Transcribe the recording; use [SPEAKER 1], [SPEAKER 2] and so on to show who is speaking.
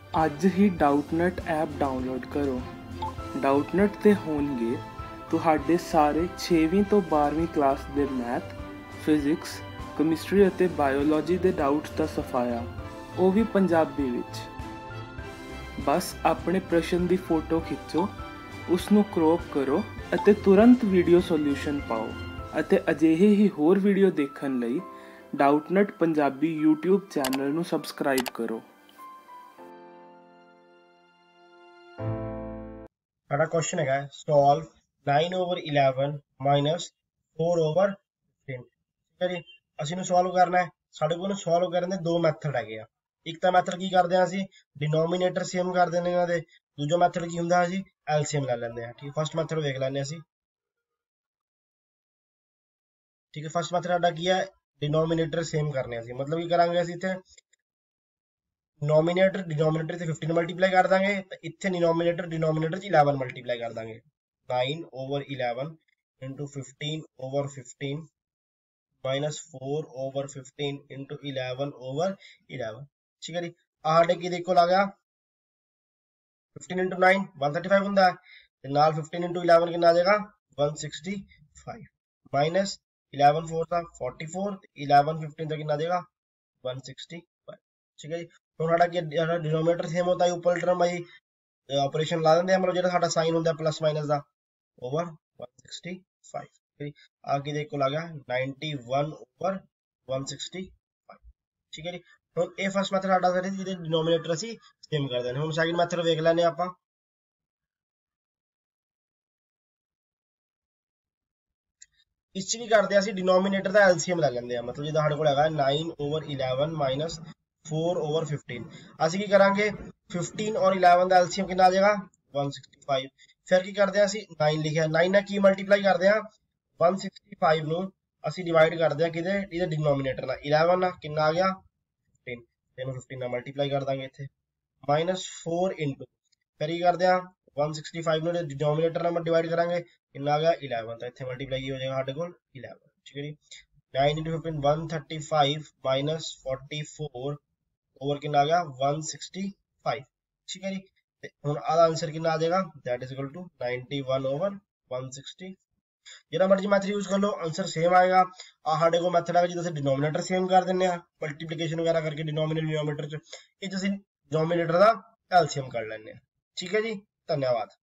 [SPEAKER 1] ਅੱਜ ਹੀ Doubtnut app download ਕਰੋ। ਡਾਊਟਨਟ ਤੇ ਹੋਣਗੇ ਤੁਹਾਡੇ ਸਾਰੇ 6ਵੀਂ ਤੋਂ 12ਵੀਂ ਕਲਾਸ ਦੇ ਮੈਥ, ਫਿਜ਼ਿਕਸ, ਕੈਮਿਸਟਰੀ ਅਤੇ ਬਾਇਓਲੋਜੀ ਦੇ ਡਾਊਟਸ ਦਾ ਸਫਾਇਆ, ਉਹ ਵੀ ਪੰਜਾਬੀ ਵਿੱਚ। ਬਸ ਆਪਣੇ ਪ੍ਰਸ਼ਨ ਦੀ ਫੋਟੋ ਖਿੱਚੋ, ਉਸ ਨੂੰ ਕ੍ਰੌਪ ਕਰੋ ਅਤੇ ਤੁਰੰਤ ਵੀਡੀਓ ਸੋਲਿਊਸ਼ਨ ਪਾਓ। ਅਤੇ ਅਜਿਹੇ ਹੀ ਹੋਰ ਵੀਡੀਓ ਦੇਖਣ ਲਈ ਡਾਊਟਨਟ ਪੰਜਾਬੀ YouTube ਚੈਨਲ ਨੂੰ ਸਬਸਕ੍ਰਾਈਬ ਕਰੋ।
[SPEAKER 2] ਸਾਡਾ ਕੁਐਸਚਨ ਹੈਗਾ ਸੋਲਵ 9/11 ਮਾਈਨਸ 4/15। ਠੀਕ ਹੈ ਜੀ, ਅਸੀਂ ਨੂੰ ਸੋਲਵ ਕਰਨਾ ਹੈ। ਸਾਡੇ ਕੋਲ ਸੋਲਵ ਕਰਨ ਦੇ ਦੋ ਮੈਥਡ ਹੈਗੇ ਆ। ਇੱਕ ਤਾਂ ਮੈਥਡ ਕੀ ਕਰਦੇ ਆ, ਅਸੀਂ ਡਿਨੋਮੀਨੇਟਰ ਸੇਮ ਕਰ ਦਿੰਦੇ ਇਹਨਾਂ ਦੇ। ਦੂਜਾ ਮੈਥਡ ਕੀ ਹੁੰਦਾ, ਅਸੀਂ ਐਲਸੀਐਮ ਲੈ ਲੈਂਦੇ ਆ। ਠੀਕ, ਫਸਟ ਮੈਥਡ ਵੇਖ ਲੈਂਦੇ ਅਸੀਂ। ਠੀਕ ਹੈ, ਫਸਟ ਮੈਥਡ ਸਾਡਾ ਕੀ ਹੈ, ਡਿਨੋਮੀਨੇਟਰ ਸੇਮ ਕਰਨੇ ਅਸੀਂ। ਮਤਲਬ ਕੀ ਕਰਾਂਗੇ, ਅਸੀਂ ਇੱਥੇ ਨੋਮੀਨੇਟਰ ਡਿਨੋਮੀਨੇਟਰ ਤੇ 15 ਮਲਟੀਪਲਾਈ ਕਰ ਦਾਂਗੇ ਤੇ ਇੱਥੇ ਡਿਨੋਮੀਨੇਟਰ ਚ 11 ਮਲਟੀਪਲਾਈ ਕਰ ਦਾਂਗੇ। 9/11 into 15/15 minus 4/15 into 11/11। ਠੀਕ ਹੈ ਜੀ, ਆਹ ਸਾਡੇ ਕੀ ਦੇਖੋ ਆ ਗਿਆ 15 into 9 135 ਹੁੰਦਾ ਹੈ ਤੇ ਨਾਲ 15 into 11 ਕਿੰਨਾ ਆ ਜਾਏਗਾ 165 ਮਾਈਨਸ 11 4 ਦਾ 44 ਤੇ 11 15 ਦਾ ਕਿੰਨਾ ਆ ਜਾਏਗਾ 165। ठीक है जी, तो साडा की डिनोमिनेटर सेम होता है, ऊपर टर्म भाई ऑपरेशन ला देंगे, मतलब जो साडा साइन होता है प्लस माइनस का ओवर 165। ठीक है, आगे देखो लगा 91/165। ठीक है जी, तो ये फर्स्ट मैथड साडा सर जी डिनोमिनेटर ਅਸੀਂ सेम कर देने। ਹੁਣ ਸੈਕਿੰਡ ਮੈਥਡ ਵੇਖ ਲੈਨੇ ਆਪਾਂ। ਇਸ ਚ ਕੀ ਕਰਦੇ ਆ, ਅਸੀਂ ਡਿਨੋਮੀਨੇਟਰ ਦਾ ਐਲਸੀਐਮ ਲੈ ਲੈਂਦੇ ਆ। ਮਤਲਬ ਜਿੱਦਾਂ ਸਾਡੇ ਕੋਲ ਹੈਗਾ 9/11 ਮਾਈਨਸ 4/15। ਅਸੀਂ ਕੀ ਕਰਾਂਗੇ 15 और 11 ਦਾ ਐਲਸੀਐਮ ਕਿੰਨਾ ਆ ਜਾਏਗਾ 165। ਫਿਰ ਕੀ ਕਰਦੇ ਆ, ਅਸੀਂ 9 ਲਿਖਿਆ, 9 ਨਾਲ ਕੀ ਮਲਟੀਪਲਾਈ ਕਰਦੇ ਆ 165 ਨੂੰ ਅਸੀਂ ਡਿਵਾਈਡ ਕਰਦੇ ਆ ਕਿਹਦੇ, ਇਹਦੇ ਡਿਨੋਮੀਨੇਟਰ ਨਾਲ 11 ਨਾਲ ਕਿੰਨਾ ਆ ਗਿਆ 15, ਇਹਨੂੰ 15 ਨਾਲ ਮਲਟੀਪਲਾਈ ਕਰ ਦਾਂਗੇ ਇੱਥੇ ਮਾਈਨਸ 4 ਇੰਟੂ ਫਿਰ ਕੀ ਕਰਦੇ ਆ 165 ਨੂੰ ਡਿਨੋਮੀਨੇਟਰ ਨਾਲ ਡਿਵਾਈਡ ਕਰਾਂਗੇ ਕਿੰਨਾ ਆ ਗਿਆ 11 ਤਾਂ ਇੱਥੇ ਮਲਟੀਪਲਾਈ ਹੋ ਜਾਏਗਾ ਸਾਡੇ ਕੋਲ 11। ਠੀਕ ਹੈ ਜੀ, 9 into 15 135 ਮਾਈਨਸ 44 ओवर कितना आ गया 165। ठीक है जी, ਹੁਣ ਆਹ ਆਨਸਰ ਕਿੰਨਾ ਆ ਜਾਏਗਾ that is equal to 91/160। ਜਿਹੜਾ ਮਰਜੀ ਮੈਥਡ ਯੂਜ਼ ਕਰ ਲਓ, ਆਨਸਰ ਸੇਮ ਆਏਗਾ। ਆ ਸਾਡੇ ਕੋਲ ਮੈਥਡ ਹੈ ਜਿਹਦੇ ਅਸੀਂ ਡਿਨੋਮੀਨੇਟਰ ਸੇਮ ਕਰ ਦਿੰਨੇ ਆ, ਮਲਟੀਪਲੀਕੇਸ਼ਨ ਵਗੈਰਾ ਕਰਕੇ ਡਿਨੋਮੀਨੇਟਰ ਚ, ਇਹ ਚ ਅਸੀਂ ਡਿਨੋਮੀਨੇਟਰ ਦਾ ਐਲਸੀਐਮ ਕਰ ਲੈਂਦੇ ਆ। ਠੀਕ ਹੈ ਜੀ, ਧੰਨਵਾਦ।